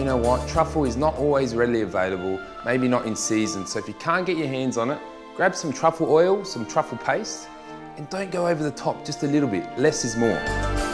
you know what, truffle is not always readily available, maybe not in season, so if you can't get your hands on it, grab some truffle oil, some truffle paste, and don't go over the top, just a little bit. Less is more.